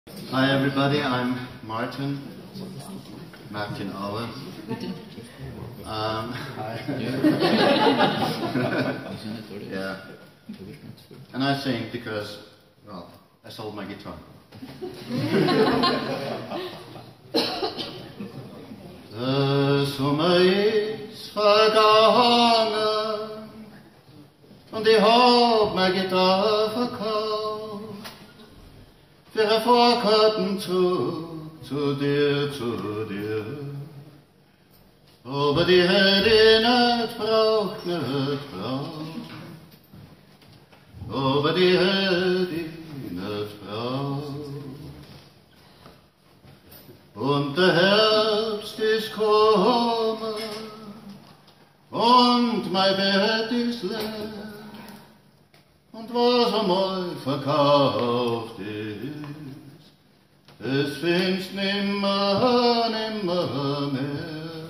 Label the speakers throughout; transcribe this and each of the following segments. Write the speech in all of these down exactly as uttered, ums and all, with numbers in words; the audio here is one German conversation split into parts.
Speaker 1: Hi everybody, I'm Martin, Martin Auer. Um, yeah. And I sing because, well, I sold my guitar. Der Summa ist vergangen und ich hab meine Gitarre verkauft für einen Vorkartenzug zu dir, zu dir. Aber die hätte ich nicht braucht, nicht braucht. Aber die hätte ich nicht braucht. Und der Herbst ist gekommen und mein Bett ist leer. Und was einmal verkauft ist, es findest nimmer, nimmer mehr.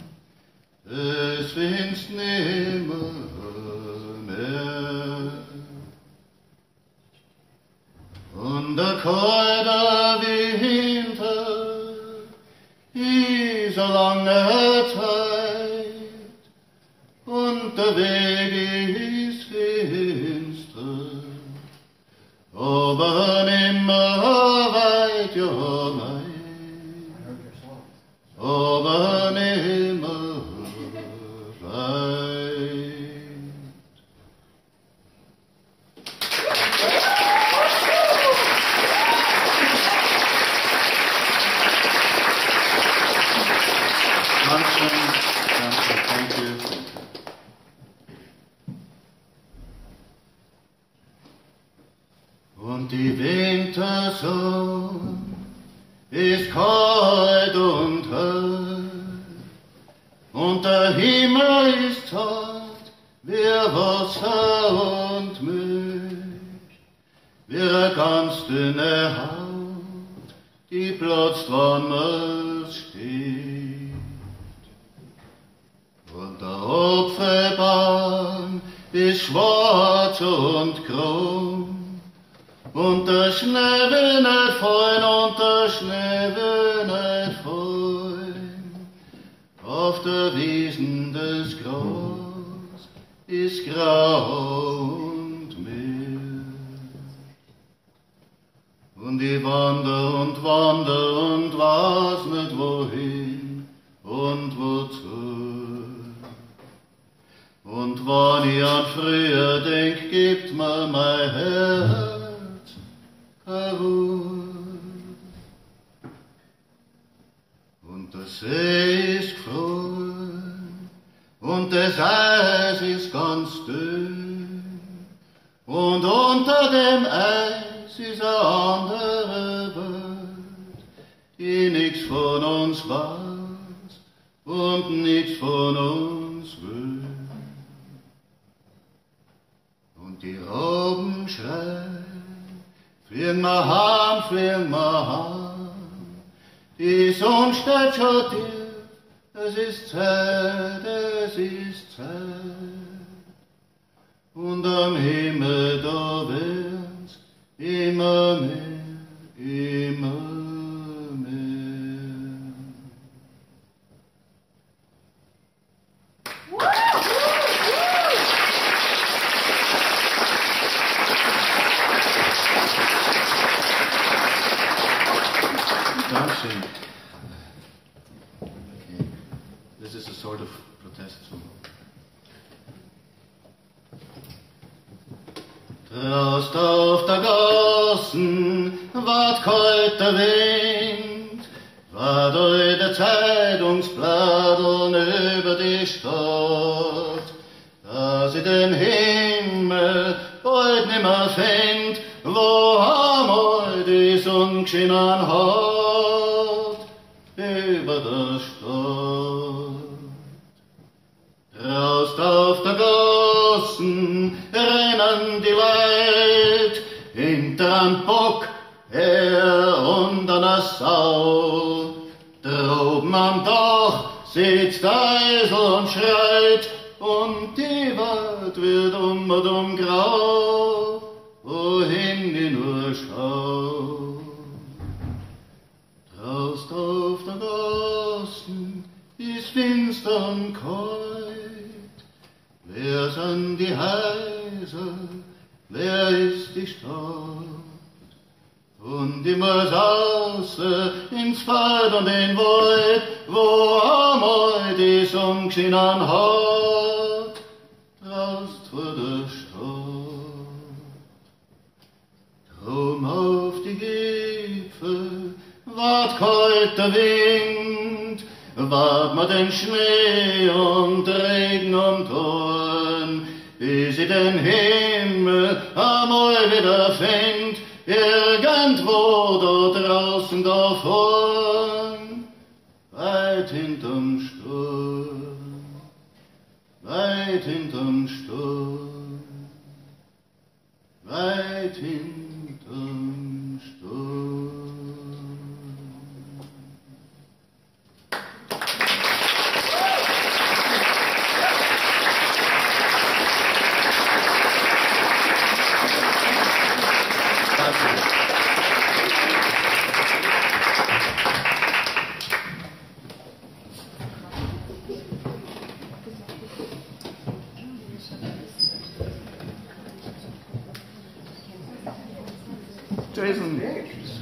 Speaker 1: Es findest nimmer mehr. Und der kalte Winter ist eine lange Zeit und der Weg ist finster, aber nimmer weit, ja nein, aber nimmer weit. Danke, danke, thank you. Und die Wintersonne ist kalt und hell, und der Himmel ist zart wie Wasser und Milch, wie eine ganz dünne Haut, die platzt, wann man steht. Und der Apfelbaum ist schwarz und krumm, und der Schnee will nicht fallen, und der Schnee will nicht fallen. Auf der Wiesen des Gras ist grau und mild. Und ich wander und wander und weiß nicht wohin und wozu. Und wenn ich an früher denk, gibt mir mein Herz keine Ruhe. Und der See ist gefroren und das Eis ist ganz dünn, und unter dem Eis ist eine andere Welt, die nichts von uns weiß und nichts von uns will. Und die Rauben schreien, fliegen wir heim, fliegen wir heim. Die Sonne steht schon tief, es ist Zeit, es ist Zeit. Und am Himmel da wird's immer mehr, immer mehr. Dankeschön. Okay. This is a sort of protest song. Drausst auf da Gassn ward kalt der Wind, war durch der Zeitungsbladeln über die Stadt, dass ich den Himmel bald nimmer find, wo einmal die Sonne geschienen hat über der Stadt. Drausst auf der Gassn rennen die Leut hinter'm Bock her und an der Sau. Droben am Dach sitzt der Eisel und schreit, und die Welt wird um und um grau, wohin ich nur schau. und kalt. Wer sind die Häuser, wer ist die Stadt? Und immer sauße ins Feld und den Wald, wo einmal die Sonne geschienen hat, Drausst vor der Stadt. Drum auf die Gipfel ward kalt der Wind, ward mir den Schnee und Regen und Dorn, bis ich den Himmel einmal wieder find, irgendwo da draußen da vorn, weit hinterm Sturm, weit hinterm Sturm, weit hinterm Sturm. Jason.